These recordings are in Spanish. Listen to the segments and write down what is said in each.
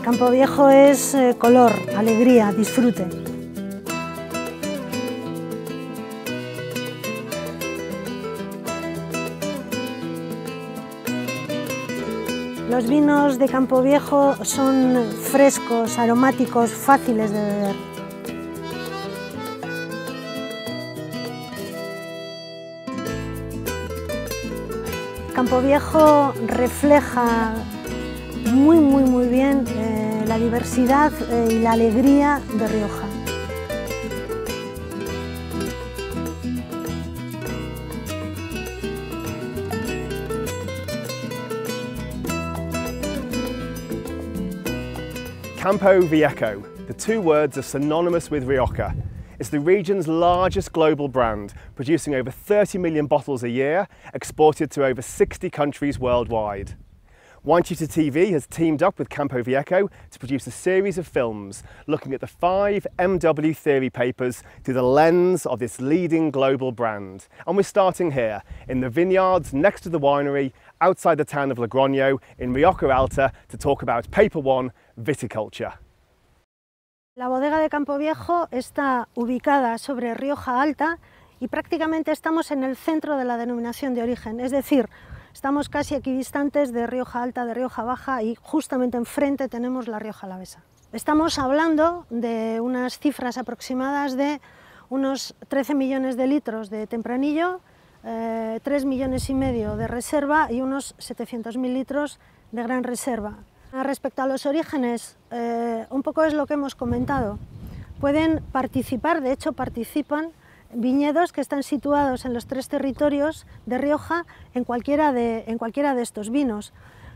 Campo Viejo es color, alegría, disfrute. Los vinos de Campo Viejo son frescos, aromáticos, fáciles de beber. Campo Viejo refleja muy bien la diversidad y la alegría de Rioja. Campo Viejo, the two words are synonymous with Rioja. It's the region's largest global brand, producing over 30 million bottles a year, exported to over 60 countries worldwide. Wine-Tutor TV has teamed up with Campo Viejo to produce a series of films looking at the 5 MW theory papers through the lens of this leading global brand. And we're starting here, in the vineyards next to the winery, outside the town of Logroño, in Rioja Alta, to talk about Paper 1, Viticulture. La bodega de Campo Viejo está ubicada sobre Rioja Alta y prácticamente estamos en el centro de la denominación de origen, es decir, estamos casi equidistantes de Rioja Alta, de Rioja Baja y justamente enfrente tenemos la Rioja Alavesa. Estamos hablando de unas cifras aproximadas de unos 13 millones de litros de tempranillo, 3 millones y medio de reserva y unos 700.000 litros de gran reserva. Respecto a los orígenes, un poco es lo que hemos comentado. Pueden participar, de hecho participan, viñedos que están situados en los 3 territorios de Rioja en cualquiera de estos vinos.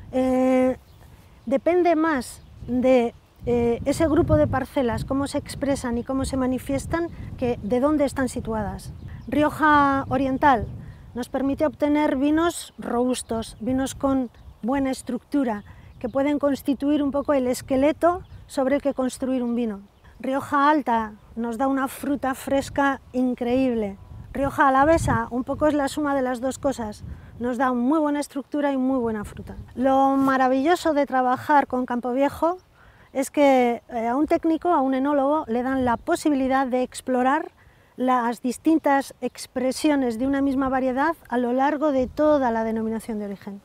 Depende más de ese grupo de parcelas, cómo se expresan y cómo se manifiestan, que de dónde están situadas. Rioja Oriental nos permite obtener vinos robustos, vinos con buena estructura, que pueden constituir un poco el esqueleto sobre el que construir un vino. Rioja Alta nos da una fruta fresca increíble. Rioja Alavesa un poco es la suma de las dos cosas, nos da muy buena estructura y muy buena fruta. Lo maravilloso de trabajar con Campo Viejo es que a un técnico, a un enólogo, le dan la posibilidad de explorar las distintas expresiones de una misma variedad a lo largo de toda la denominación de origen.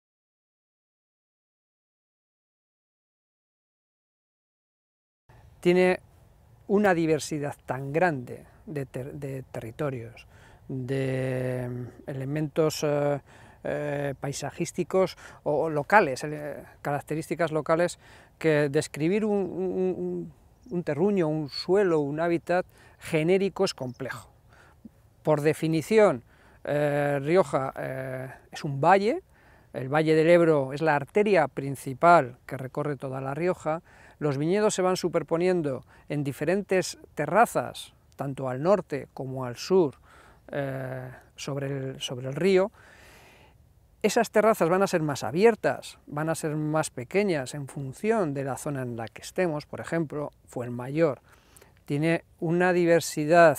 Tiene una diversidad tan grande de territorios, de elementos paisajísticos o locales, características locales, que describir un terruño, un suelo, un hábitat genérico es complejo. Por definición, Rioja es un valle. El Valle del Ebro es la arteria principal que recorre toda La Rioja. Los viñedos se van superponiendo en diferentes terrazas, tanto al norte como al sur, sobre el río. Esas terrazas van a ser más abiertas, van a ser más pequeñas en función de la zona en la que estemos. Por ejemplo, Fuenmayor tiene una diversidad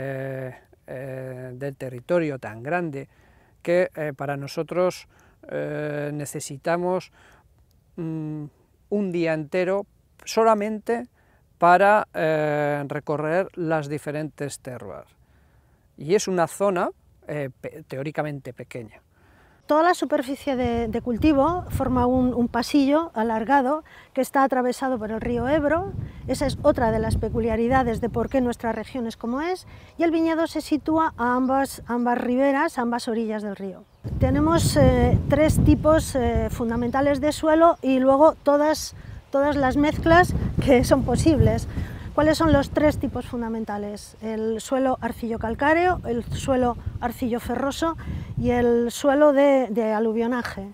del territorio tan grande que para nosotros necesitamos un día entero solamente para recorrer las diferentes terroirs. Y es una zona teóricamente pequeña. Toda la superficie de cultivo forma un pasillo alargado que está atravesado por el río Ebro. Esa es otra de las peculiaridades de por qué nuestra región es como es, y el viñedo se sitúa a ambas riberas, a ambas orillas del río. Tenemos 3 tipos fundamentales de suelo y luego todas las mezclas que son posibles. ¿Cuáles son los 3 tipos fundamentales? El suelo arcillo-calcáreo, el suelo arcillo-ferroso y el suelo de aluvionaje.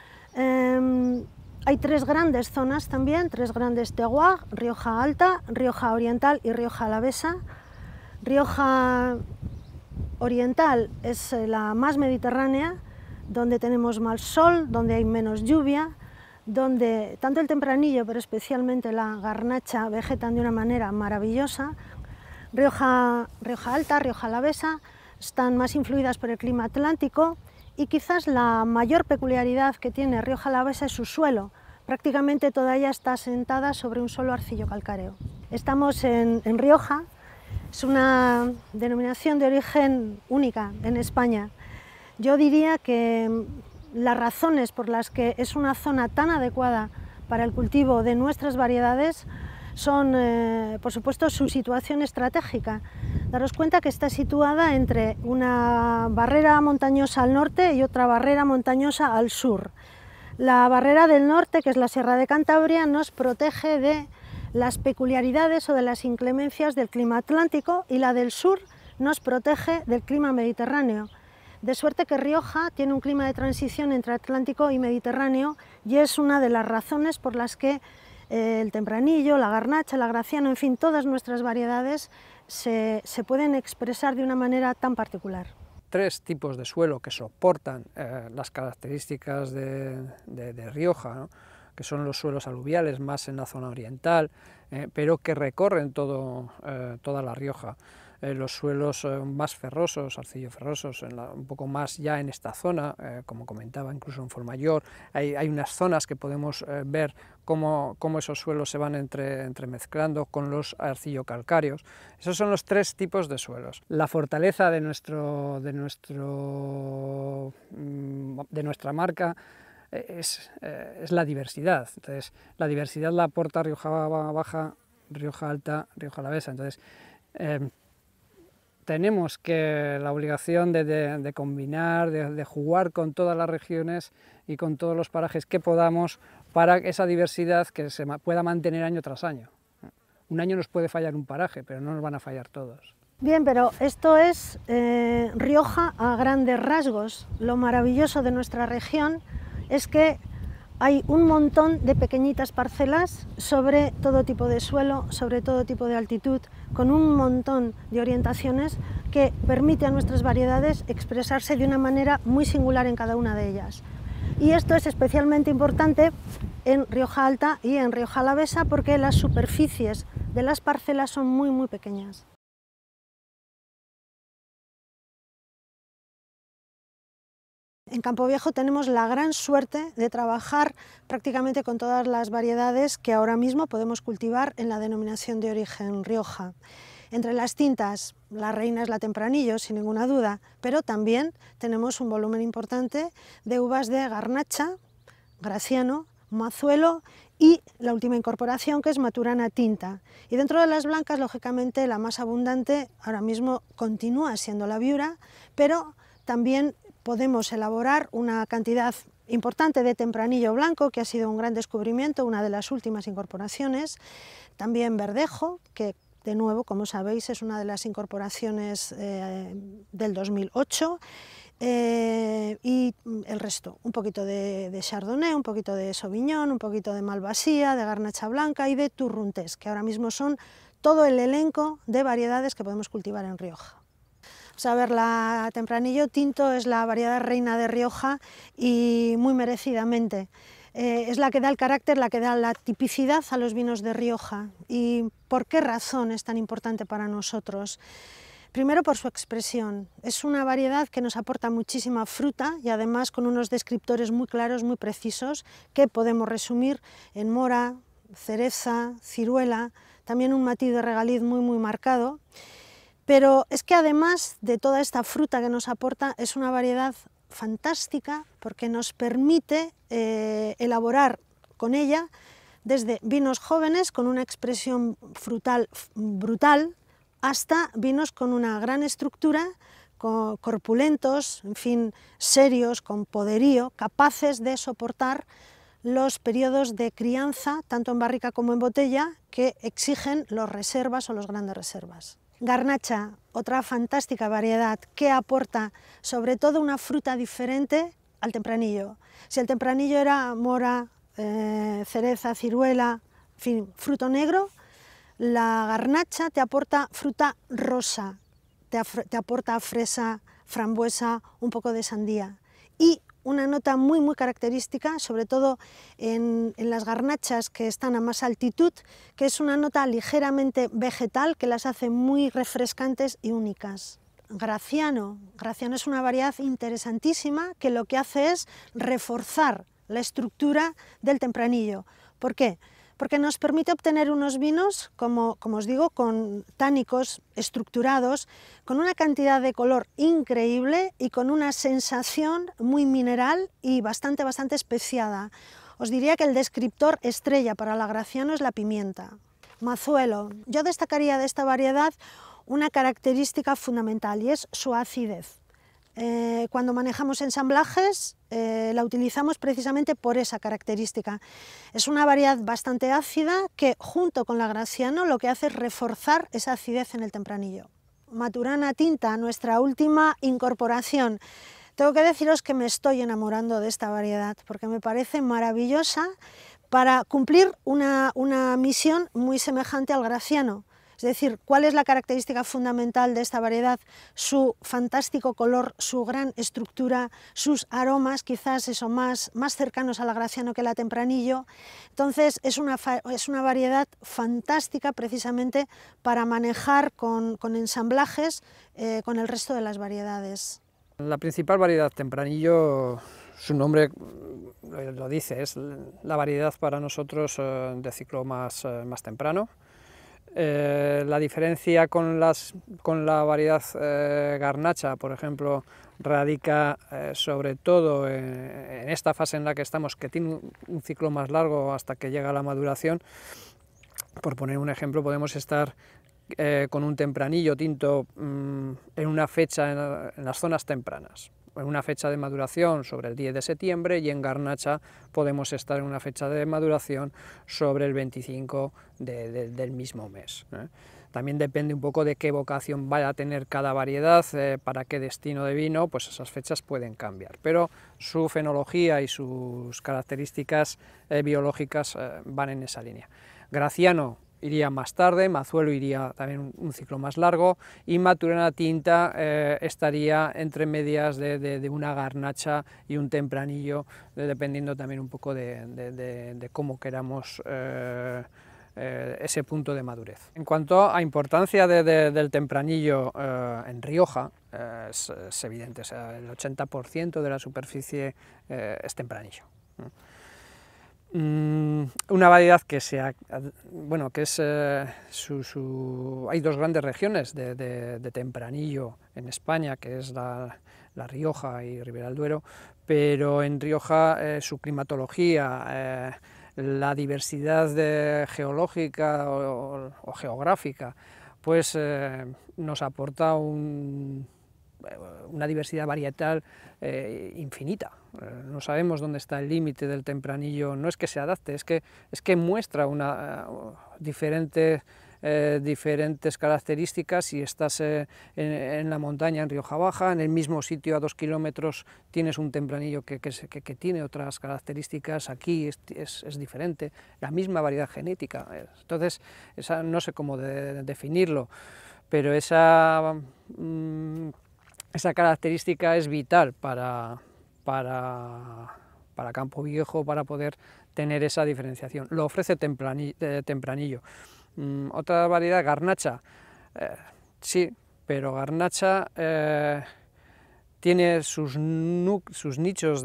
Hay 3 grandes zonas también, 3 grandes terroirs: Rioja Alta, Rioja Oriental y Rioja Alavesa. Rioja Oriental es la más mediterránea, donde tenemos más sol, donde hay menos lluvia, donde tanto el tempranillo, pero especialmente la garnacha, vegetan de una manera maravillosa. Rioja Alta, Rioja Alavesa están más influidas por el clima atlántico, y quizás la mayor peculiaridad que tiene Rioja Alavesa es su suelo. prácticamente toda ella está asentada sobre un suelo arcillo-calcáreo. Estamos en Rioja, es una denominación de origen única en España. Yo diría que las razones por las que es una zona tan adecuada para el cultivo de nuestras variedades son, por supuesto, su situación estratégica. Daros cuenta que está situada entre una barrera montañosa al norte y otra barrera montañosa al sur. La barrera del norte, que es la Sierra de Cantabria, nos protege de las peculiaridades o de las inclemencias del clima atlántico, y la del sur nos protege del clima mediterráneo. De suerte que Rioja tiene un clima de transición entre Atlántico y Mediterráneo, y es una de las razones por las que el tempranillo, la garnacha, el graciano, en fin, todas nuestras variedades se pueden expresar de una manera tan particular. Tres tipos de suelo que soportan las características de Rioja, ¿no? Que son los suelos aluviales, más en la zona oriental, pero que recorren toda la Rioja. Los suelos más ferrosos, arcillo-ferrosos, un poco más ya en esta zona, como comentaba, incluso en Formayor, hay unas zonas que podemos ver cómo esos suelos se van entremezclando con los arcillo-calcáreos. Esos son los tres tipos de suelos. La fortaleza de nuestra marca es la diversidad. Entonces, la diversidad la aporta Rioja Baja, Rioja Alta, Rioja Alavesa. Entonces, tenemos la obligación de combinar, de jugar con todas las regiones y con todos los parajes que podamos para esa diversidad que se pueda mantener año tras año. Un año nos puede fallar un paraje, pero no nos van a fallar todos. Bien, pero esto es Rioja a grandes rasgos. Lo maravilloso de nuestra región es que hay un montón de pequeñitas parcelas sobre todo tipo de suelo, sobre todo tipo de altitud, con un montón de orientaciones que permite a nuestras variedades expresarse de una manera muy singular en cada una de ellas. Y esto es especialmente importante en Rioja Alta y en Rioja Alavesa porque las superficies de las parcelas son muy pequeñas. En Campo Viejo tenemos la gran suerte de trabajar prácticamente con todas las variedades que ahora mismo podemos cultivar en la denominación de origen Rioja. Entre las tintas, la reina es la tempranillo, sin ninguna duda, pero también tenemos un volumen importante de uvas de garnacha, graciano, mazuelo y la última incorporación, que es maturana tinta. Y dentro de las blancas, lógicamente, la más abundante ahora mismo continúa siendo la viura, pero también podemos elaborar una cantidad importante de tempranillo blanco, que ha sido un gran descubrimiento, una de las últimas incorporaciones. También verdejo, que de nuevo, como sabéis, es una de las incorporaciones del 2008. Y el resto, un poquito de Chardonnay, un poquito de Sauvignon, un poquito de Malvasía, de Garnacha Blanca y de Turruntés, que ahora mismo son todo el elenco de variedades que podemos cultivar en Rioja. A ver, la tempranillo tinto es la variedad reina de Rioja y muy merecidamente. Es la que da el carácter, la que da la tipicidad a los vinos de Rioja. ¿Y por qué razón es tan importante para nosotros? Primero, por su expresión. Es una variedad que nos aporta muchísima fruta y además con unos descriptores muy claros, muy precisos, que podemos resumir en mora, cereza, ciruela, también un matiz de regaliz muy marcado. Pero es que además de toda esta fruta que nos aporta, es una variedad fantástica porque nos permite elaborar con ella desde vinos jóvenes con una expresión frutal brutal hasta vinos con una gran estructura, corpulentos, en fin, serios, con poderío, capaces de soportar los periodos de crianza, tanto en barrica como en botella, que exigen los reservas o los grandes reservas. Garnacha, otra fantástica variedad que aporta sobre todo una fruta diferente al tempranillo. Si el tempranillo era mora, cereza, ciruela, en fin, fruto negro, la garnacha te aporta fruta rosa, te aporta fresa, frambuesa, un poco de sandía. Y una nota muy característica, sobre todo en las garnachas que están a más altitud, que es una nota ligeramente vegetal que las hace muy refrescantes y únicas. Graciano es una variedad interesantísima que lo que hace es reforzar la estructura del tempranillo. ¿Por qué? Porque nos permite obtener unos vinos, como os digo, con tánicos estructurados, con una cantidad de color increíble y con una sensación muy mineral y bastante especiada. Os diría que el descriptor estrella para la Graciano es la pimienta. Mazuelo. Yo destacaría de esta variedad una característica fundamental y es su acidez. Cuando manejamos ensamblajes la utilizamos precisamente por esa característica. Es una variedad bastante ácida que junto con la Graciano lo que hace es reforzar esa acidez en el tempranillo. Maturana tinta, nuestra última incorporación. Tengo que deciros que me estoy enamorando de esta variedad porque me parece maravillosa para cumplir una misión muy semejante al Graciano. Es decir, ¿cuál es la característica fundamental de esta variedad? Su fantástico color, su gran estructura, sus aromas, quizás eso, más cercanos a la Graciano que la Tempranillo. Entonces es una variedad fantástica precisamente para manejar con ensamblajes con el resto de las variedades. La principal variedad Tempranillo, su nombre lo dice, es la variedad para nosotros de ciclo más temprano. La diferencia con la variedad garnacha, por ejemplo, radica sobre todo en esta fase en la que estamos, que tiene un ciclo más largo hasta que llega a la maduración. Por poner un ejemplo, podemos estar con un tempranillo tinto en una fecha en las zonas tempranas, en una fecha de maduración sobre el 10 de septiembre y en garnacha podemos estar en una fecha de maduración sobre el 25 del mismo mes. También depende un poco de qué vocación vaya a tener cada variedad, para qué destino de vino, pues esas fechas pueden cambiar, pero su fenología y sus características biológicas van en esa línea. Graciano iría más tarde, Mazuelo iría también un ciclo más largo y Maturana tinta estaría entre medias de una garnacha y un tempranillo, dependiendo también un poco de cómo queramos ese punto de madurez. En cuanto a importancia del tempranillo en Rioja, es evidente, o sea, el 80% de la superficie es tempranillo. Una variedad que hay dos grandes regiones de tempranillo en España, que es la Rioja y Ribera del Duero, pero en Rioja su climatología, la diversidad geológica o geográfica, pues nos aporta una diversidad varietal infinita. No sabemos dónde está el límite del tempranillo, no es que se adapte, es que muestra diferentes características. Si estás en la montaña, en Rioja Baja, en el mismo sitio a 2 kilómetros tienes un tempranillo que tiene otras características, aquí es diferente, la misma variedad genética. Entonces, no sé cómo definirlo, pero esa característica es vital para Campo Viejo, para poder tener esa diferenciación. Lo ofrece tempranillo. Otra variedad, garnacha, sí, pero garnacha tiene sus nichos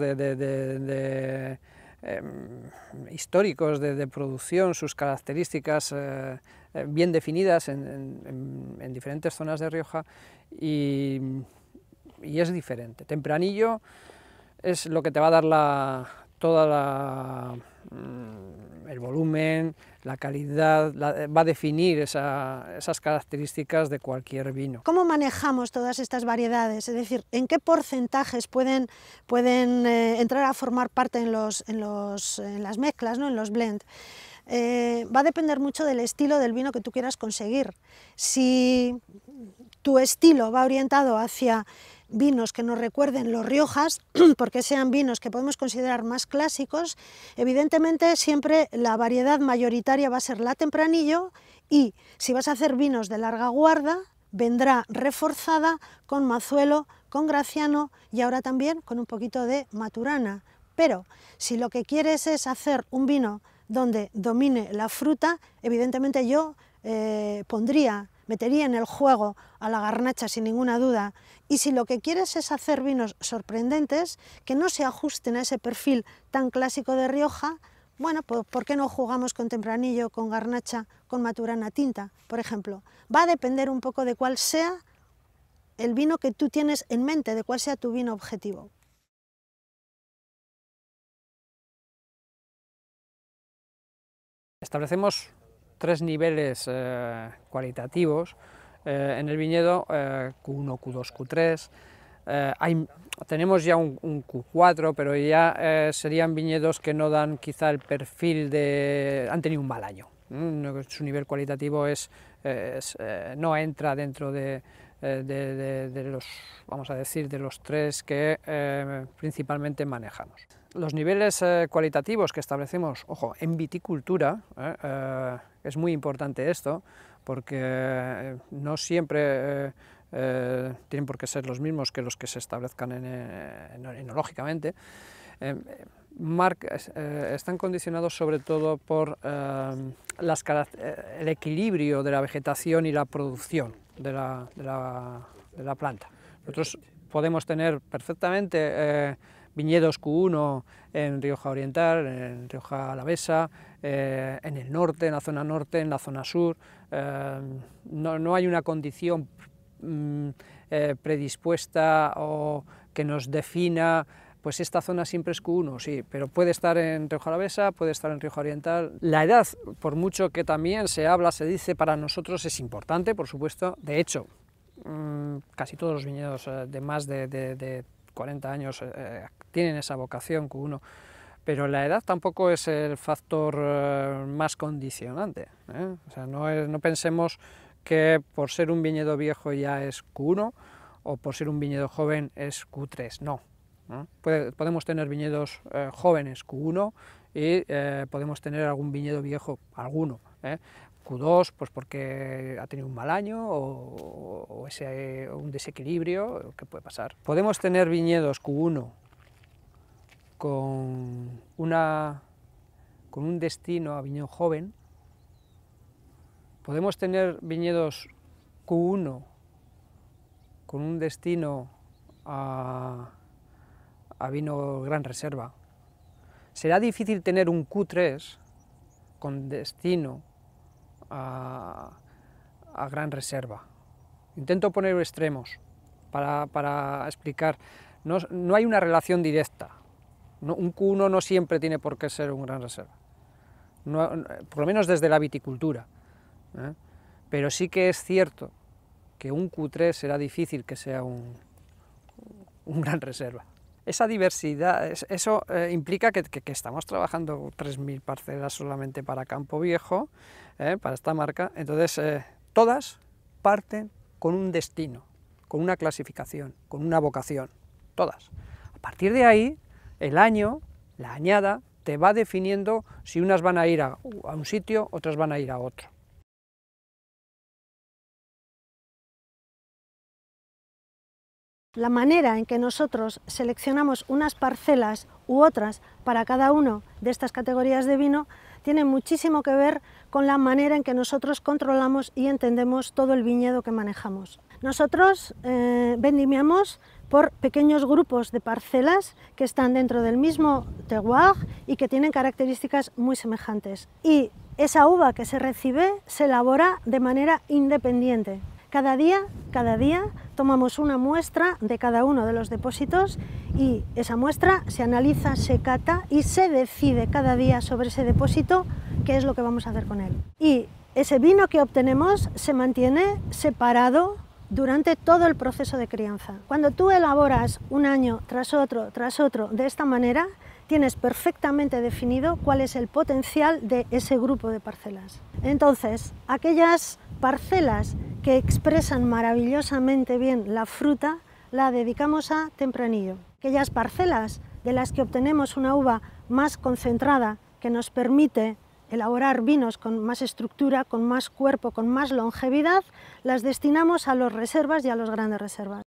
históricos de producción, sus características bien definidas en diferentes zonas de Rioja y es diferente. Tempranillo es lo que te va a dar el volumen, la calidad, va a definir esas características de cualquier vino. ¿Cómo manejamos todas estas variedades? Es decir, ¿en qué porcentajes pueden entrar a formar parte en las mezclas, ¿no? En los blends? Va a depender mucho del estilo del vino que tú quieras conseguir. Si tu estilo va orientado hacia vinos que nos recuerden los Riojas, porque sean vinos que podemos considerar más clásicos, evidentemente siempre la variedad mayoritaria va a ser la Tempranillo, y si vas a hacer vinos de larga guarda, vendrá reforzada con Mazuelo, con Graciano y ahora también con un poquito de Maturana. Pero si lo que quieres es hacer un vino donde domine la fruta, evidentemente yo pondría metería en el juego a la garnacha sin ninguna duda, y si lo que quieres es hacer vinos sorprendentes, que no se ajusten a ese perfil tan clásico de Rioja, bueno, pues ¿por qué no jugamos con tempranillo, con garnacha, con maturana tinta, por ejemplo? Va a depender un poco de cuál sea el vino que tú tienes en mente, de cuál sea tu vino objetivo. Establecemos 3 niveles cualitativos en el viñedo, Q1, Q2, Q3. Tenemos ya un Q4, pero ya serían viñedos que no dan quizá el perfil de... han tenido un mal año. Su nivel cualitativo no entra dentro de los, vamos a decir, de los 3 que principalmente manejamos. Los niveles cualitativos que establecemos, ojo, en viticultura, es muy importante esto, porque no siempre tienen por qué ser los mismos que los que se establezcan enológicamente. Están condicionados sobre todo por el equilibrio de la vegetación y la producción de la planta. Nosotros podemos tener perfectamente viñedos Q1 en Rioja Oriental, en Rioja Alavesa, en el norte, en la zona norte, en la zona sur. No hay una condición predispuesta o que nos defina, pues esta zona siempre es Q1, sí, pero puede estar en Rioja Alavesa, puede estar en Rioja Oriental. La edad, por mucho que también se habla, se dice, para nosotros es importante, por supuesto. De hecho, casi todos los viñedos de más de 40 años tienen esa vocación Q1, pero la edad tampoco es el factor más condicionante, ¿eh? O sea, no pensemos que por ser un viñedo viejo ya es Q1 o por ser un viñedo joven es Q3, no. Podemos tener viñedos jóvenes Q1 y podemos tener algún viñedo viejo, alguno, Q2 pues porque ha tenido un mal año o un desequilibrio que puede pasar. Podemos tener viñedos Q1 con un destino a viñedo joven, podemos tener viñedos Q1 con un destino a vino gran reserva. Será difícil tener un Q3 con destino a gran reserva. Intento poner extremos para explicar. No hay una relación directa. Un Q1 no siempre tiene por qué ser un gran reserva, por lo menos desde la viticultura, pero sí que es cierto que un Q3 será difícil que sea un gran reserva. Esa diversidad, eso implica que estamos trabajando 3.000 parcelas solamente para Campo Viejo, para esta marca. Entonces todas parten con un destino, con una clasificación, con una vocación, todas. A partir de ahí, el año, la añada, te va definiendo si unas van a ir a un sitio, otras van a ir a otro. La manera en que nosotros seleccionamos unas parcelas u otras para cada uno de estas categorías de vino tiene muchísimo que ver con la manera en que nosotros controlamos y entendemos todo el viñedo que manejamos. Nosotros vendimiamos por pequeños grupos de parcelas que están dentro del mismo terroir y que tienen características muy semejantes. Y esa uva que se recibe se elabora de manera independiente. Cada día tomamos una muestra de cada uno de los depósitos y esa muestra se analiza, se cata y se decide cada día sobre ese depósito qué es lo que vamos a hacer con él. Y ese vino que obtenemos se mantiene separado durante todo el proceso de crianza. Cuando tú elaboras un año tras otro de esta manera, tienes perfectamente definido cuál es el potencial de ese grupo de parcelas. Entonces, aquellas parcelas que expresan maravillosamente bien la fruta, la dedicamos a tempranillo. Aquellas parcelas de las que obtenemos una uva más concentrada, que nos permite elaborar vinos con más estructura, con más cuerpo, con más longevidad, las destinamos a los reservas y a los grandes reservas.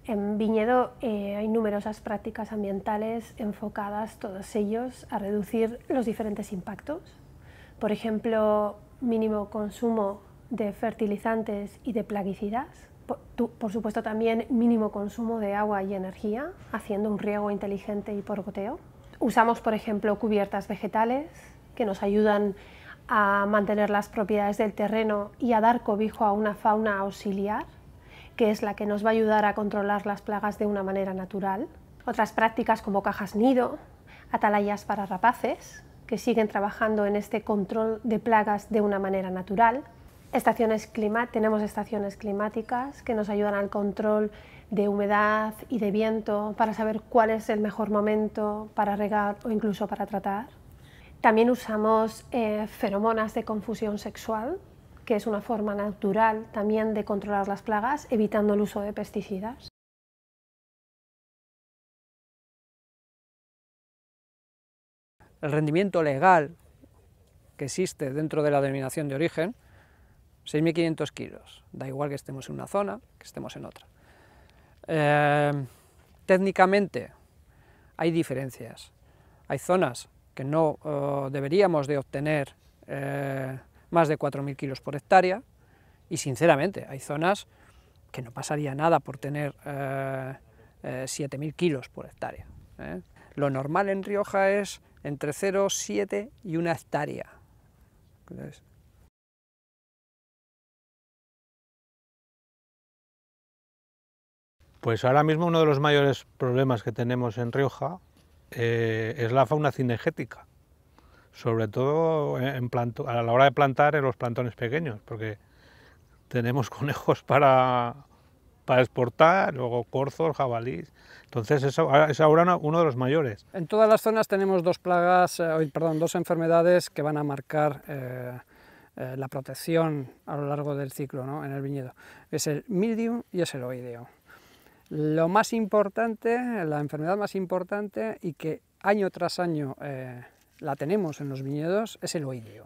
En viñedo hay numerosas prácticas ambientales enfocadas, todos ellos, a reducir los diferentes impactos. Por ejemplo, mínimo consumo de fertilizantes y de plaguicidas. Por supuesto también mínimo consumo de agua y energía, haciendo un riego inteligente y por goteo. Usamos, por ejemplo, cubiertas vegetales que nos ayudan a mantener las propiedades del terreno y a dar cobijo a una fauna auxiliar, que es la que nos va a ayudar a controlar las plagas de una manera natural. Otras prácticas como cajas nido, atalayas para rapaces, que siguen trabajando en este control de plagas de una manera natural. Tenemos estaciones climáticas que nos ayudan al control de humedad y de viento para saber cuál es el mejor momento para regar o incluso para tratar. También usamos feromonas de confusión sexual, que es una forma natural también de controlar las plagas, evitando el uso de pesticidas. El rendimiento legal que existe dentro de la denominación de origen, 6.500 kilos, da igual que estemos en una zona, que estemos en otra. Técnicamente hay diferencias, hay zonas que no deberíamos de obtener más de 4.000 kilos por hectárea, y sinceramente hay zonas que no pasaría nada por tener 7.000 kilos por hectárea. Lo normal en Rioja es entre 0,7 y 1 hectárea. Entonces, pues ahora mismo uno de los mayores problemas que tenemos en Rioja es la fauna cinegética, sobre todo a la hora de plantar en los plantones pequeños, porque tenemos conejos para exportar, luego corzos, jabalíes, entonces eso es ahora uno de los mayores. En todas las zonas tenemos dos enfermedades que van a marcar la protección a lo largo del ciclo, ¿no?, en el viñedo. Es el mildiu y es el oideo. Lo más importante, la enfermedad más importante y que año tras año la tenemos en los viñedos es el oideo.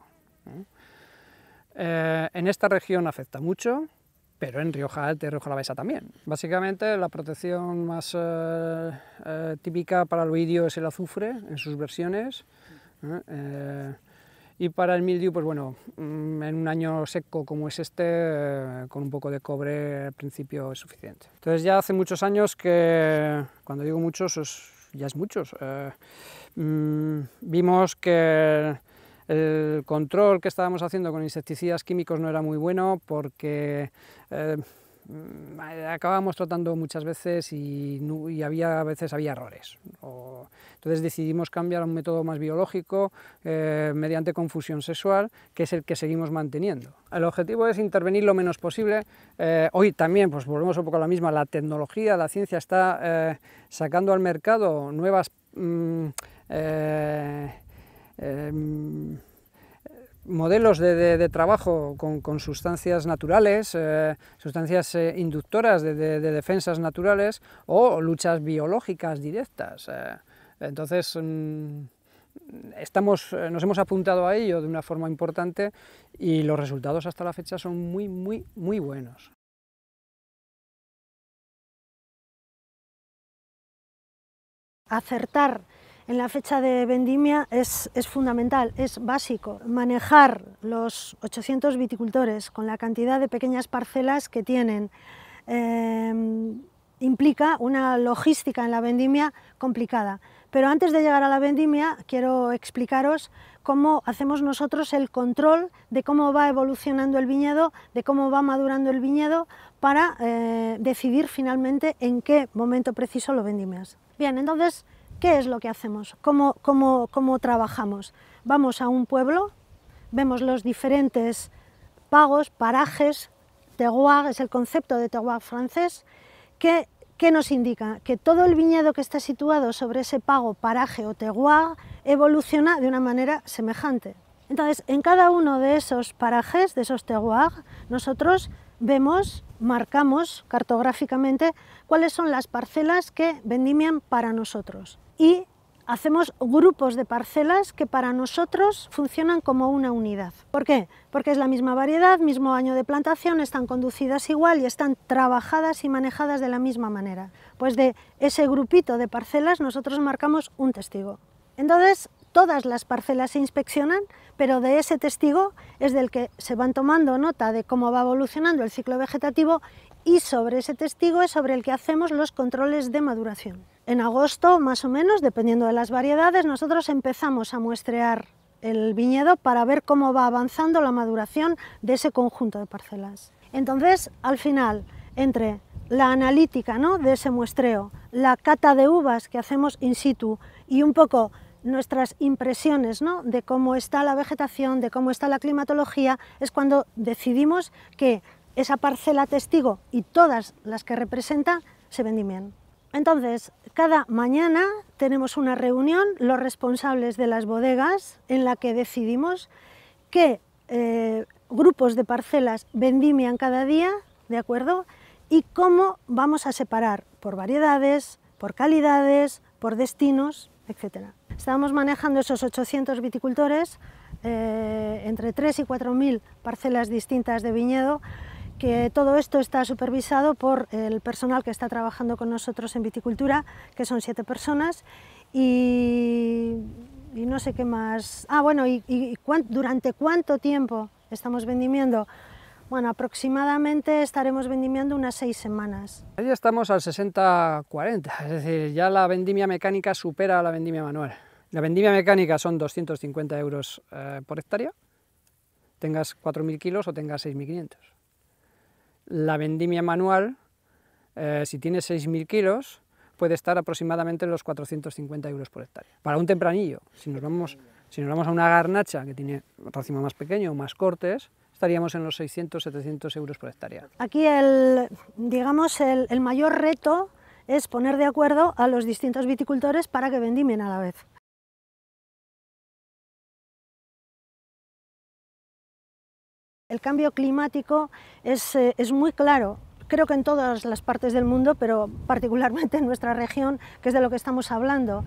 En esta región afecta mucho, pero en Rioja Alta y Rioja Alavesa también. Básicamente la protección más típica para el oideo es el azufre en sus versiones, y para el mildiu, pues bueno, en un año seco como es este, con un poco de cobre al principio es suficiente. Entonces ya hace muchos años que, cuando digo muchos, ya es muchos, vimos que el control que estábamos haciendo con insecticidas químicos no era muy bueno, porque acabábamos tratando muchas veces y a veces había errores. Entonces decidimos cambiar a un método más biológico mediante confusión sexual, que es el que seguimos manteniendo. El objetivo es intervenir lo menos posible. Hoy también, pues volvemos un poco a la misma, la tecnología, la ciencia está sacando al mercado nuevas modelos de trabajo con sustancias naturales, sustancias inductoras de defensas naturales o luchas biológicas directas. Entonces nos hemos apuntado a ello de una forma importante y los resultados hasta la fecha son muy buenos. Acertar en la fecha de vendimia es fundamental, es básico. Manejar los 800 viticultores con la cantidad de pequeñas parcelas que tienen implica una logística en la vendimia complicada. Pero antes de llegar a la vendimia quiero explicaros cómo hacemos nosotros el control de cómo va evolucionando el viñedo, de cómo va madurando el viñedo, para decidir finalmente en qué momento preciso lo vendimias. Bien, entonces, ¿qué es lo que hacemos? ¿Cómo trabajamos? Vamos a un pueblo, vemos los diferentes pagos, parajes, terroir, es el concepto de terroir francés, que nos indica que todo el viñedo que está situado sobre ese pago, paraje o terroir evoluciona de una manera semejante. Entonces, en cada uno de esos parajes, de esos terroirs, nosotros vemos, marcamos cartográficamente cuáles son las parcelas que vendimian para nosotros. Y hacemos grupos de parcelas que para nosotros funcionan como una unidad. ¿Por qué? Porque es la misma variedad, mismo año de plantación, están conducidas igual y están trabajadas y manejadas de la misma manera. Pues de ese grupito de parcelas nosotros marcamos un testigo. Entonces, todas las parcelas se inspeccionan, pero de ese testigo es del que se van tomando nota de cómo va evolucionando el ciclo vegetativo y sobre ese testigo es sobre el que hacemos los controles de maduración. En agosto, más o menos, dependiendo de las variedades, nosotros empezamos a muestrear el viñedo para ver cómo va avanzando la maduración de ese conjunto de parcelas. Entonces, al final, entre la analítica, ¿no?, de ese muestreo, la cata de uvas que hacemos in situ y un poco nuestras impresiones, ¿no?, de cómo está la vegetación, de cómo está la climatología, es cuando decidimos que esa parcela testigo y todas las que representa se vendimian. Entonces, cada mañana tenemos una reunión, los responsables de las bodegas, en la que decidimos qué grupos de parcelas vendimian cada día, ¿de acuerdo?, y cómo vamos a separar por variedades, por calidades, por destinos, etc. Estábamos manejando esos 800 viticultores, entre 3 y 4.000 parcelas distintas de viñedo, que todo esto está supervisado por el personal que está trabajando con nosotros en viticultura, que son 7 personas, y no sé qué más. Bueno, ¿durante cuánto tiempo estamos vendimiando? Bueno, aproximadamente estaremos vendimiando unas 6 semanas. Ahí estamos al 60-40, es decir, ya la vendimia mecánica supera a la vendimia manual. La vendimia mecánica son 250 euros por hectárea, tengas 4.000 kilos o tengas 6.500. La vendimia manual, si tienes 6.000 kilos, puede estar aproximadamente en los 450 euros por hectárea. Para un tempranillo, si nos vamos a una garnacha que tiene racimo más pequeño o más cortes, estaríamos en los 600-700 euros por hectárea. Aquí el mayor reto es poner de acuerdo a los distintos viticultores para que vendimien a la vez. El cambio climático es muy claro, creo que en todas las partes del mundo, pero particularmente en nuestra región, que es de lo que estamos hablando.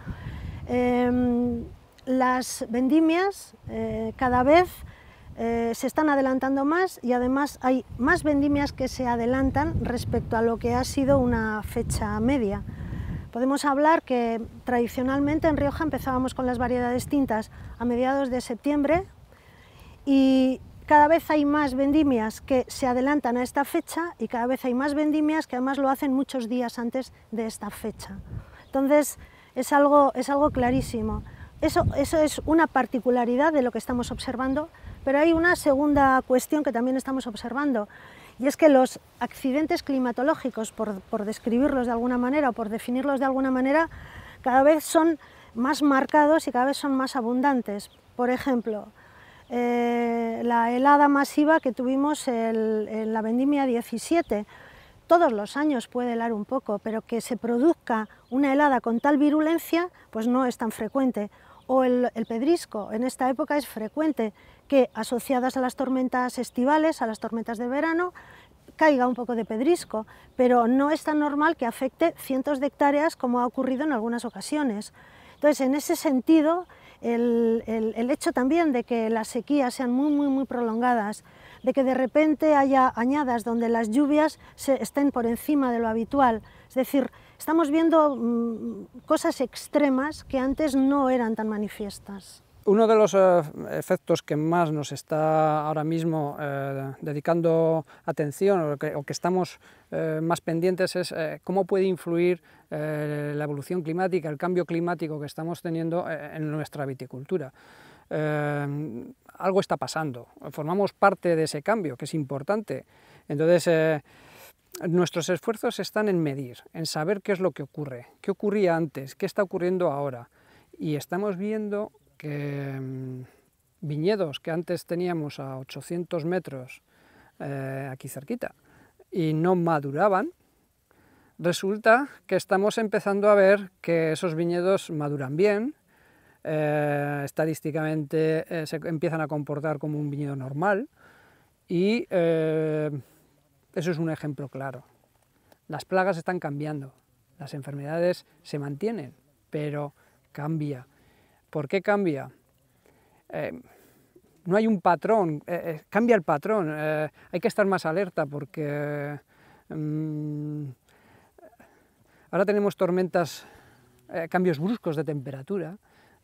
Las vendimias cada vez se están adelantando más y además hay más vendimias que se adelantan respecto a lo que ha sido una fecha media. Podemos hablar que tradicionalmente en Rioja empezábamos con las variedades tintas a mediados de septiembre y cada vez hay más vendimias que se adelantan a esta fecha y cada vez hay más vendimias que además lo hacen muchos días antes de esta fecha. Entonces es algo clarísimo. Eso es una particularidad de lo que estamos observando, pero hay una segunda cuestión que también estamos observando, y es que los accidentes climatológicos, por describirlos de alguna manera o por definirlos de alguna manera, cada vez son más marcados y cada vez son más abundantes. Por ejemplo, la helada masiva que tuvimos en la vendimia 17, todos los años puede helar un poco, pero que se produzca una helada con tal virulencia, pues no es tan frecuente. O el pedrisco, en esta época es frecuente que asociadas a las tormentas estivales, a las tormentas de verano, caiga un poco de pedrisco, pero no es tan normal que afecte cientos de hectáreas como ha ocurrido en algunas ocasiones. Entonces, en ese sentido, el hecho también de que las sequías sean muy prolongadas, de que de repente haya añadas donde las lluvias estén por encima de lo habitual, es decir, estamos viendo cosas extremas que antes no eran tan manifiestas. Uno de los efectos que más nos está ahora mismo dedicando atención o que estamos más pendientes es cómo puede influir la evolución climática, el cambio climático que estamos teniendo en nuestra viticultura. Algo está pasando, formamos parte de ese cambio, que es importante. Entonces, nuestros esfuerzos están en medir, en saber qué es lo que ocurre, qué ocurría antes, qué está ocurriendo ahora. Y estamos viendo que viñedos que antes teníamos a 800 metros aquí cerquita y no maduraban, resulta que estamos empezando a ver que esos viñedos maduran bien, estadísticamente se empiezan a comportar como un viñedo normal y eso es un ejemplo claro. Las plagas están cambiando, las enfermedades se mantienen, pero cambia. ¿Por qué cambia? No hay un patrón, cambia el patrón, hay que estar más alerta porque ahora tenemos tormentas, cambios bruscos de temperatura,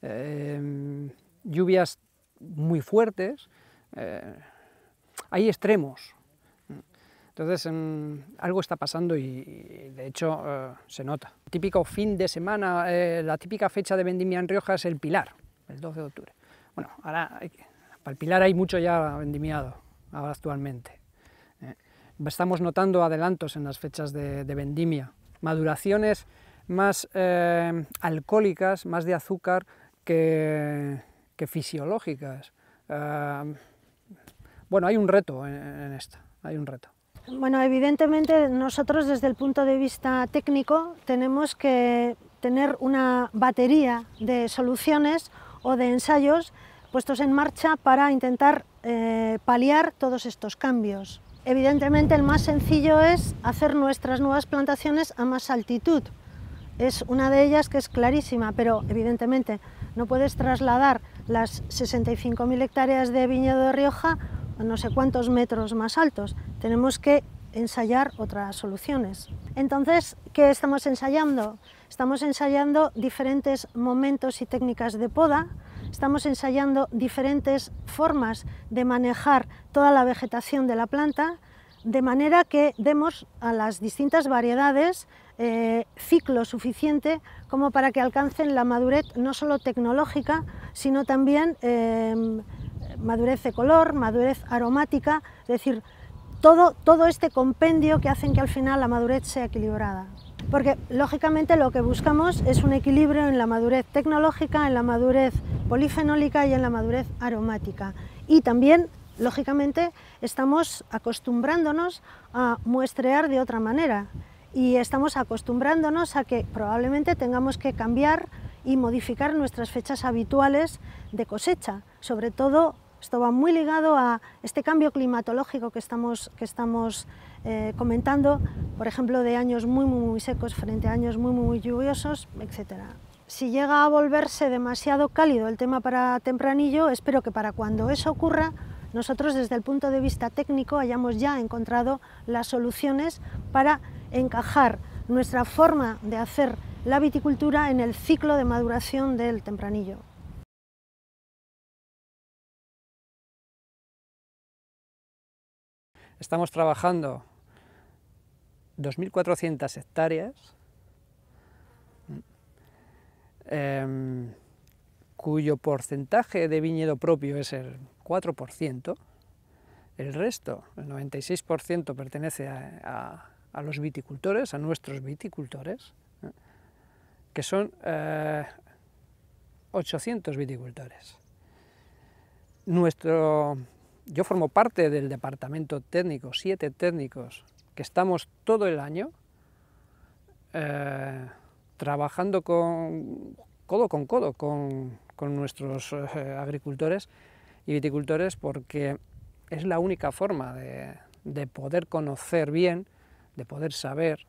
lluvias muy fuertes, hay extremos. Entonces algo está pasando y de hecho se nota. El típico fin de semana, la típica fecha de vendimia en Rioja es el Pilar, el 12 de octubre. Bueno, ahora para el Pilar hay mucho ya vendimiado, ahora actualmente. Estamos notando adelantos en las fechas de vendimia, maduraciones más alcohólicas, más de azúcar que fisiológicas. Bueno, hay un reto en esto, hay un reto. Bueno, evidentemente nosotros desde el punto de vista técnico tenemos que tener una batería de soluciones o de ensayos puestos en marcha para intentar paliar todos estos cambios. Evidentemente el más sencillo es hacer nuestras nuevas plantaciones a más altitud. Es una de ellas que es clarísima, pero evidentemente no puedes trasladar las 65.000 hectáreas de viñedo de Rioja a no sé cuántos metros más altos. Tenemos que ensayar otras soluciones. Entonces, ¿qué estamos ensayando? Estamos ensayando diferentes momentos y técnicas de poda, estamos ensayando diferentes formas de manejar toda la vegetación de la planta, de manera que demos a las distintas variedades ciclo suficiente como para que alcancen la madurez no solo tecnológica, sino también madurez de color, madurez aromática, es decir, todo este compendio que hacen que al final la madurez sea equilibrada. Porque lógicamente lo que buscamos es un equilibrio en la madurez tecnológica, en la madurez polifenólica y en la madurez aromática. Y también, lógicamente, estamos acostumbrándonos a muestrear de otra manera y estamos acostumbrándonos a que probablemente tengamos que cambiar y modificar nuestras fechas habituales de cosecha. Sobre todo, esto va muy ligado a este cambio climatológico que estamos comentando, por ejemplo, de años muy secos frente a años muy lluviosos, etc. Si llega a volverse demasiado cálido el tema para tempranillo, espero que para cuando eso ocurra, nosotros desde el punto de vista técnico hayamos ya encontrado las soluciones para encajar nuestra forma de hacer la viticultura en el ciclo de maduración del tempranillo. Estamos trabajando 2.400 hectáreas, cuyo porcentaje de viñedo propio es el 4%, el resto, el 96%, pertenece a los viticultores, a nuestros viticultores, que son 800 viticultores. Yo formo parte del departamento técnico, 7 técnicos, que estamos todo el año trabajando codo con codo con nuestros agricultores y viticultores, porque es la única forma de poder conocer bien, de poder saber,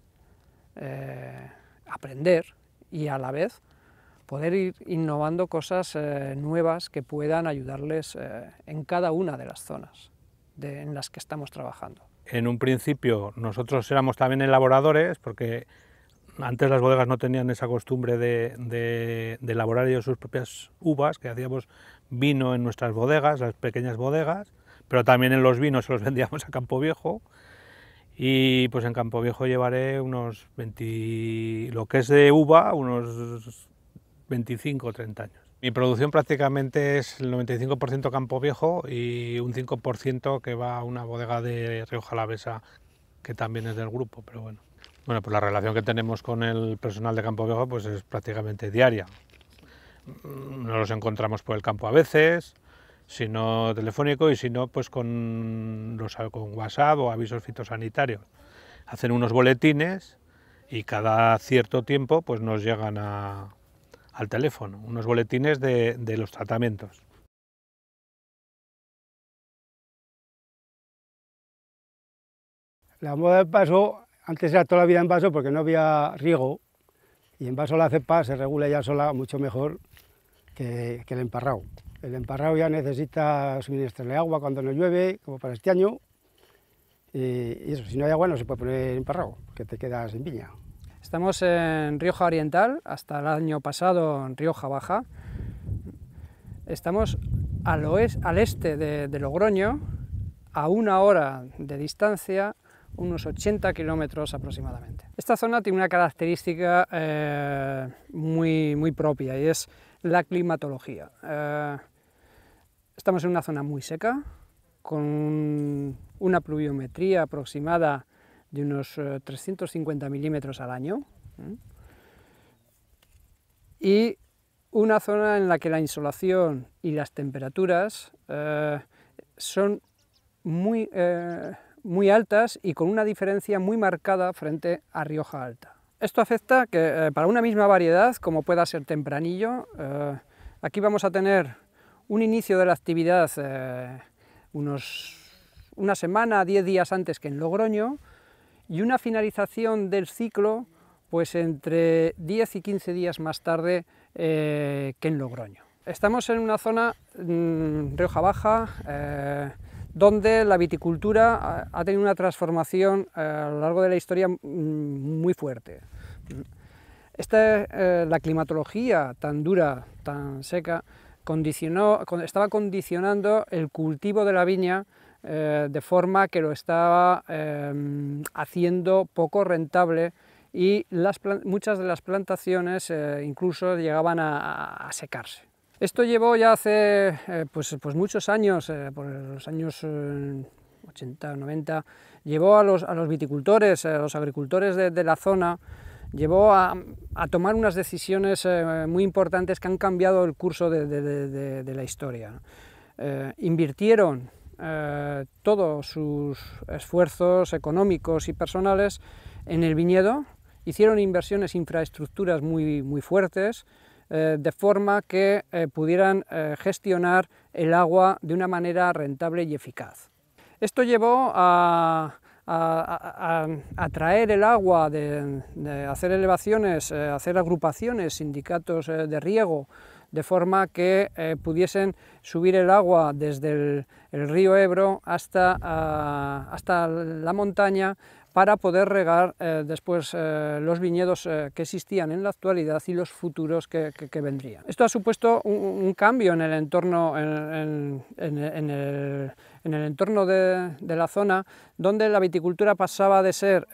aprender y a la vez poder ir innovando cosas nuevas que puedan ayudarles en cada una de las zonas en las que estamos trabajando. En un principio nosotros éramos también elaboradores, porque antes las bodegas no tenían esa costumbre de elaborar ellos sus propias uvas, que hacíamos vino en nuestras bodegas, las pequeñas bodegas, pero también en los vinos se los vendíamos a Campo Viejo, y pues en Campo Viejo llevaré unos 20, lo que es de uva, unos 25 o 30 años. Mi producción prácticamente es el 95% Campo Viejo y un 5% que va a una bodega de Rioja Alavesa, que también es del grupo, pero bueno. Bueno, pues la relación que tenemos con el personal de Campo Viejo pues es prácticamente diaria. Nos los encontramos por el campo a veces, si no telefónico, y si no pues con WhatsApp o avisos fitosanitarios. Hacen unos boletines y cada cierto tiempo pues nos llegan al teléfono, unos boletines de los tratamientos. La moda del paso, antes era toda la vida en vaso porque no había riego y en vaso la cepa se regula ya sola mucho mejor que el emparrado. El emparrado ya necesita suministrarle agua cuando no llueve, como para este año, y eso, si no hay agua no se puede poner emparrado, que te quedas sin viña. Estamos en Rioja Oriental, hasta el año pasado en Rioja Baja. Estamos al este de Logroño, a 1 hora de distancia, unos 80 kilómetros aproximadamente. Esta zona tiene una característica muy propia, y es la climatología. Estamos en una zona muy seca, con una pluviometría aproximada de unos 350 milímetros al año, y una zona en la que la insolación y las temperaturas son muy altas y con una diferencia muy marcada frente a Rioja Alta. Esto afecta que para una misma variedad, como pueda ser Tempranillo, aquí vamos a tener un inicio de la actividad una semana, 10 días antes que en Logroño, y una finalización del ciclo pues entre 10 y 15 días más tarde que en Logroño. Estamos en una zona, Rioja Baja, donde la viticultura ha tenido una transformación a lo largo de la historia muy fuerte. La climatología tan dura, tan seca, estaba condicionando el cultivo de la viña de forma que lo estaba haciendo poco rentable, y muchas de las plantaciones incluso llegaban a secarse. Esto llevó ya hace pues muchos años, por los años 80, 90, llevó a los viticultores, a los agricultores de la zona, llevó a tomar unas decisiones muy importantes que han cambiado el curso de la historia. Invirtieron todos sus esfuerzos económicos y personales en el viñedo, hicieron inversiones, infraestructuras muy fuertes, de forma que pudieran gestionar el agua de una manera rentable y eficaz. Esto llevó a traer el agua, de hacer elevaciones, hacer agrupaciones, sindicatos de riego, de forma que pudiesen subir el agua desde el río Ebro hasta la montaña, para poder regar después los viñedos que existían en la actualidad y los futuros que vendrían. Esto ha supuesto un cambio en el entorno, en el entorno de la zona, donde la viticultura pasaba de ser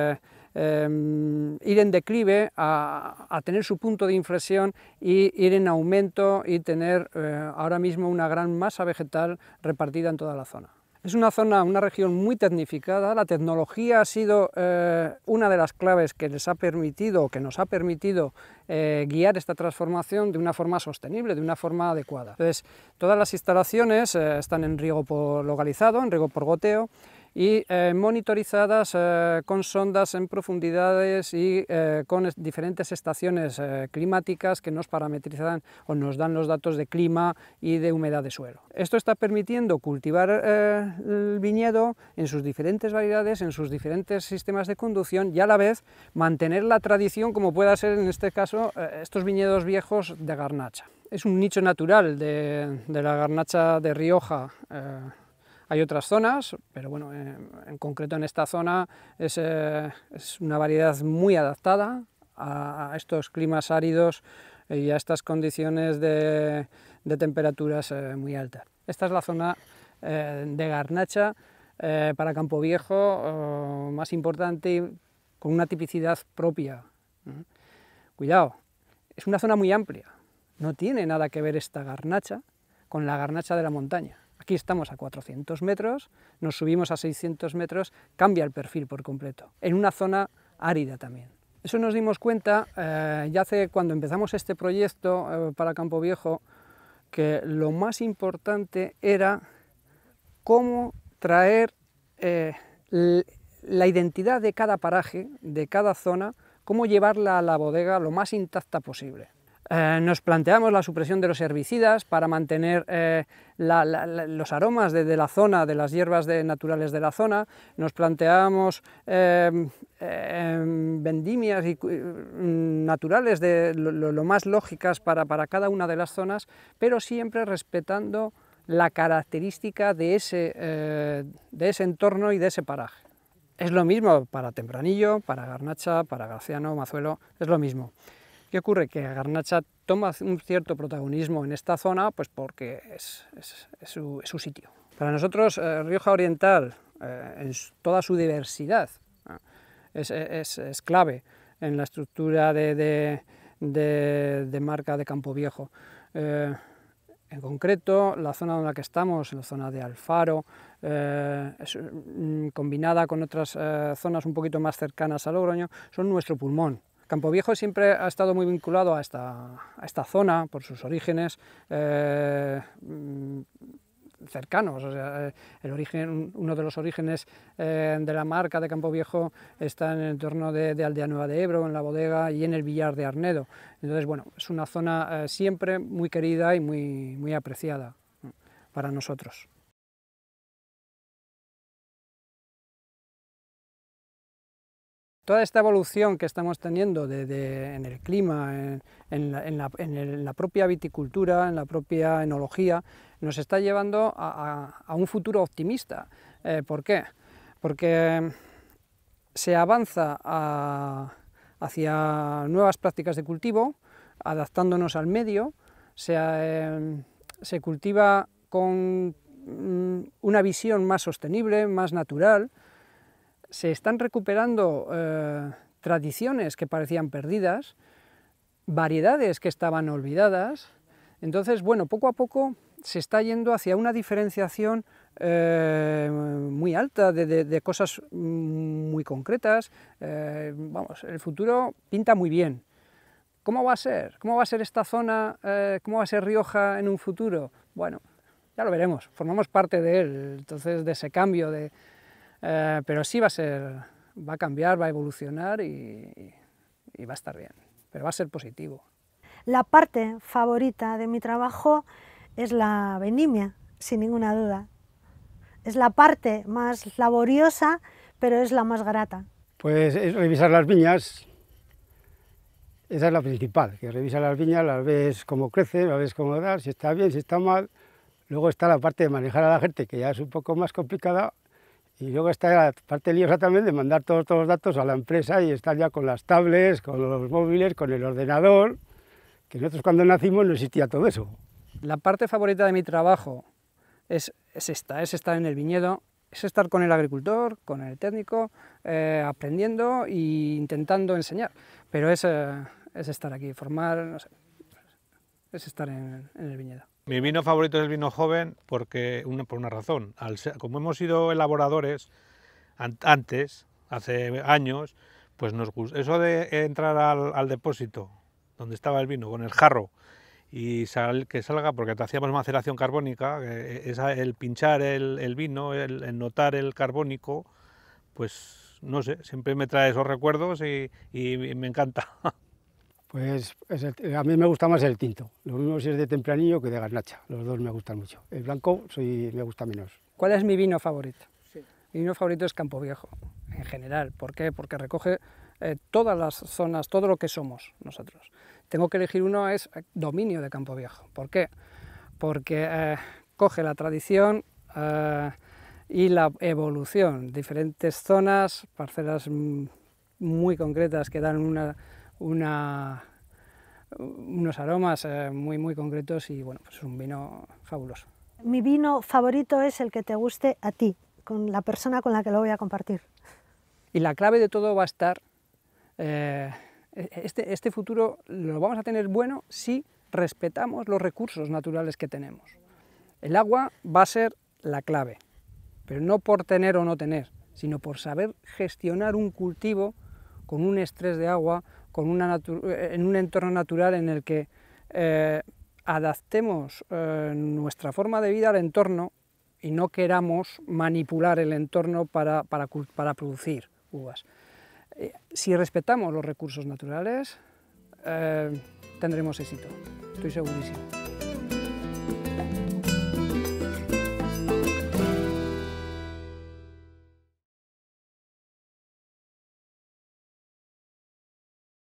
ir en declive a tener su punto de inflexión y ir en aumento, y tener ahora mismo una gran masa vegetal repartida en toda la zona. Es una zona, una región muy tecnificada. La tecnología ha sido una de las claves que nos ha permitido guiar esta transformación de una forma sostenible, de una forma adecuada. Entonces, todas las instalaciones están en riego localizado, en riego por goteo, y monitorizadas con sondas en profundidades y con diferentes estaciones climáticas que nos parametrizan o nos dan los datos de clima y de humedad de suelo. Esto está permitiendo cultivar el viñedo en sus diferentes variedades, en sus diferentes sistemas de conducción, y a la vez mantener la tradición, como pueda ser en este caso estos viñedos viejos de garnacha. Es un nicho natural de la garnacha de Rioja. Hay otras zonas, pero bueno, en concreto en esta zona es una variedad muy adaptada a estos climas áridos y a estas condiciones de temperaturas muy altas. Esta es la zona de garnacha para Campo Viejo más importante y con una tipicidad propia. Cuidado, es una zona muy amplia, no tiene nada que ver esta garnacha con la garnacha de la montaña. Aquí estamos a 400 metros, nos subimos a 600 metros, cambia el perfil por completo, en una zona árida también. Eso nos dimos cuenta ya cuando empezamos este proyecto para Campo Viejo, que lo más importante era cómo traer la identidad de cada paraje, de cada zona, cómo llevarla a la bodega lo más intacta posible. Nos planteamos la supresión de los herbicidas para mantener los aromas de la zona, de las hierbas naturales de la zona. Nos planteamos vendimias naturales lo más lógicas para cada una de las zonas, pero siempre respetando la característica de ese entorno y de ese paraje. Es lo mismo para Tempranillo, para Garnacha, para Graciano, Mazuelo, es lo mismo. ¿Qué ocurre? Que Garnacha toma un cierto protagonismo en esta zona, pues porque es su sitio. Para nosotros, Rioja Oriental, en toda su diversidad, es clave en la estructura de marca de Campo Viejo. En concreto, la zona en la que estamos, la zona de Alfaro, combinada con otras zonas un poquito más cercanas a Logroño, son nuestro pulmón. Campo Viejo siempre ha estado muy vinculado a esta zona por sus orígenes cercanos. O sea, uno de los orígenes de la marca de Campo Viejo está en el entorno de Aldea Nueva de Ebro, en la bodega y en el Villar de Arnedo. Entonces, bueno, es una zona siempre muy querida y muy apreciada para nosotros. Toda esta evolución que estamos teniendo en el clima, en la propia viticultura, en la propia enología, nos está llevando a un futuro optimista. ¿Por qué? Porque se avanza hacia nuevas prácticas de cultivo, adaptándonos al medio, se cultiva con una visión más sostenible, más natural. Se están recuperando tradiciones que parecían perdidas, variedades que estaban olvidadas. Entonces, bueno, poco a poco se está yendo hacia una diferenciación muy alta de cosas muy concretas. Vamos, el futuro pinta muy bien. ¿Cómo va a ser? ¿Cómo va a ser esta zona? ¿Cómo va a ser Rioja en un futuro? Bueno, ya lo veremos, formamos parte de él, entonces de ese cambio pero sí va a cambiar, va a evolucionar y va a estar bien, pero va a ser positivo. La parte favorita de mi trabajo es la vendimia, sin ninguna duda. Es la parte más laboriosa, pero es la más grata. Pues es revisar las viñas, esa es la principal, que revisas las viñas, las ves cómo crecen, las ves cómo dan, si está bien, si está mal. Luego está la parte de manejar a la gente, que ya es un poco más complicada. Y luego está la parte liosa también de mandar todos los datos a la empresa y estar ya con las tablets, con los móviles, con el ordenador, que nosotros cuando nacimos no existía todo eso. La parte favorita de mi trabajo es estar en el viñedo, es estar con el agricultor, con el técnico, aprendiendo e intentando enseñar, pero es estar aquí, formar, no sé, es estar en el viñedo. Mi vino favorito es el vino joven por una razón. Como hemos sido elaboradores antes, hace años, pues nos gusta eso de entrar al depósito donde estaba el vino con el jarro y que salga, porque hacíamos maceración carbónica, el pinchar el vino, el notar el carbónico, pues no sé, siempre me trae esos recuerdos y me encanta. Pues a mí me gusta más el tinto, lo mismo si es de Tempranillo que de Garnacha, los dos me gustan mucho. El blanco me gusta menos. ¿Cuál es mi vino favorito? Sí. Mi vino favorito es Campo Viejo, en general. ¿Por qué? Porque recoge todas las zonas, todo lo que somos nosotros. Tengo que elegir uno, es dominio de Campo Viejo. ¿Por qué? Porque coge la tradición y la evolución, diferentes zonas, parcelas muy concretas que dan unos aromas muy concretos y bueno, pues es un vino fabuloso. Mi vino favorito es el que te guste a ti, con la persona con la que lo voy a compartir. Y la clave de todo va a estar, este futuro lo vamos a tener bueno si respetamos los recursos naturales que tenemos. El agua va a ser la clave, pero no por tener o no tener, sino por saber gestionar un cultivo con un estrés de agua, en un entorno natural en el que adaptemos nuestra forma de vida al entorno y no queramos manipular el entorno para producir uvas. Si respetamos los recursos naturales, tendremos éxito, estoy segurísimo.